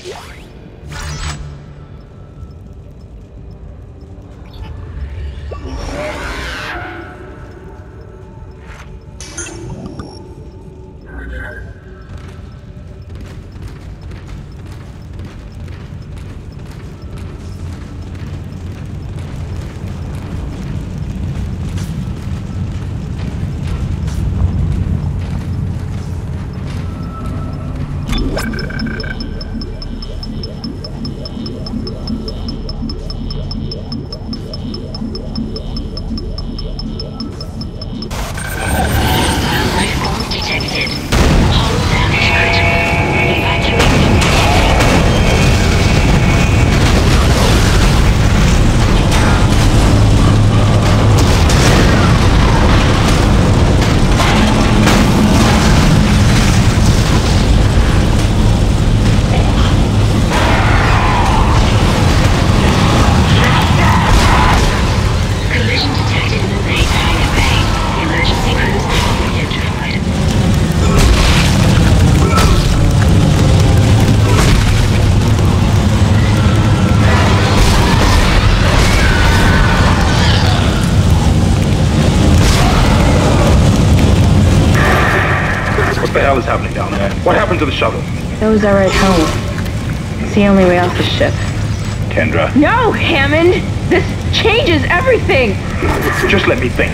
What the hell is happening down there? What happened to the shuttle? That was our ride home. It's the only way off the ship. Kendra. No, Hammond! This changes everything! Just let me think.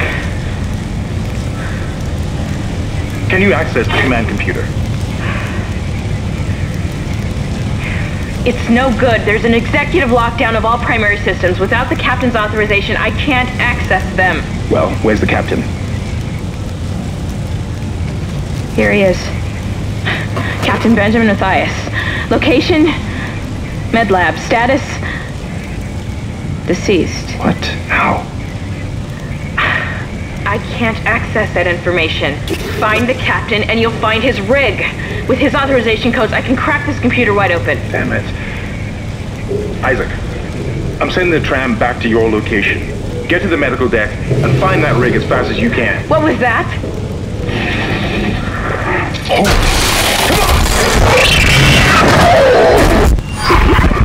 Can you access the command computer? It's no good. There's an executive lockdown of all primary systems. Without the captain's authorization, I can't access them. Well, where's the captain? Here he is. Captain Benjamin Mathias. Location? Med lab. Status? Deceased. What? How? I can't access that information. Find the captain and you'll find his rig. With his authorization codes, I can crack this computer wide open. Damn it. Isaac, I'm sending the tram back to your location. Get to the medical deck and find that rig as fast as you can. What was that? Oh, come on!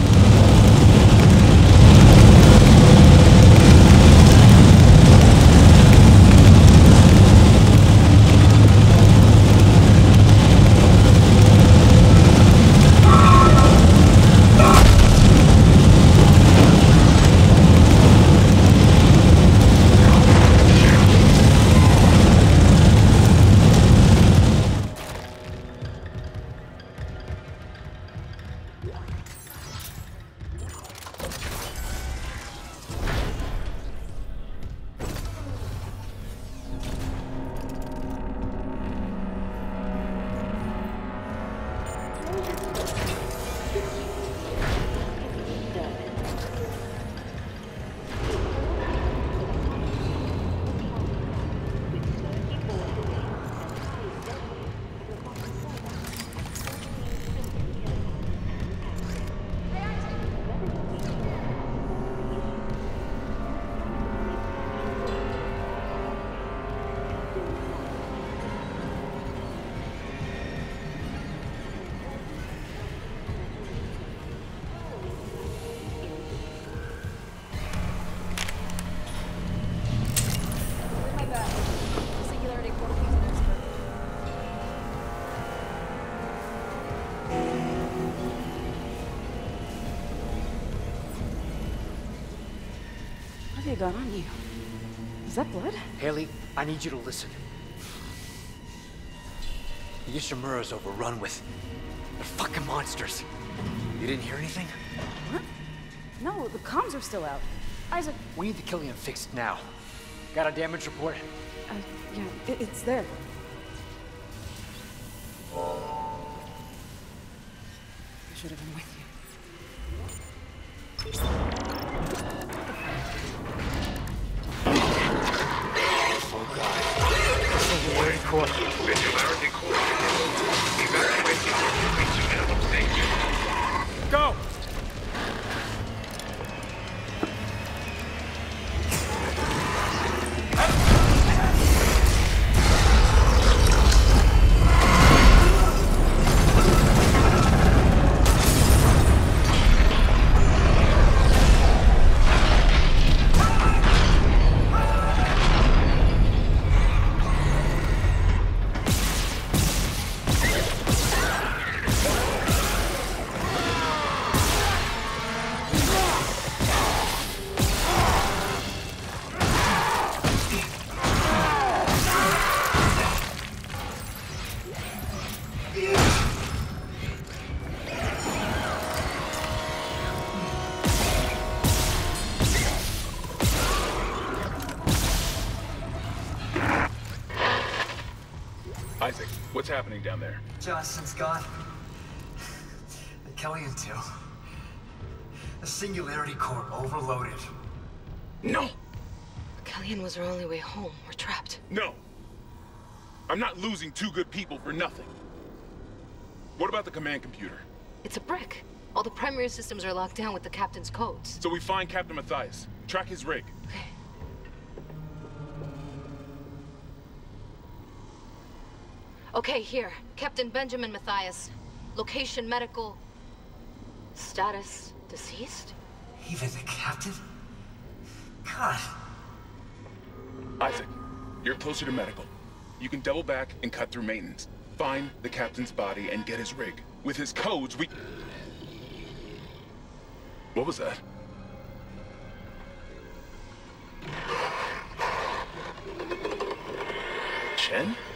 What got on you? Is that blood? Haley, I need you to listen. The Ishimura's overrun with... they're fucking monsters. You didn't hear anything? What? No, the comms are still out. Isaac... We need the Killian fixed now. Got a damage report? Yeah, it's there. I should have been with you. Singularity core. Evacuate the reach minimum stage. Go! What's happening down there? Johnson's gone. The Kellion too. The Singularity Core overloaded. No! Kellion was our only way home. We're trapped. No! I'm not losing two good people for nothing. What about the command computer? It's a brick. All the primary systems are locked down with the captain's codes. So we find Captain Mathius, track his rig. Okay. Okay, here. Captain Benjamin Mathius. Location medical. Status deceased? Even the captain? God. Isaac, you're closer to medical. You can double back and cut through maintenance. Find the captain's body and get his rig. With his codes, we... What was that? Chen?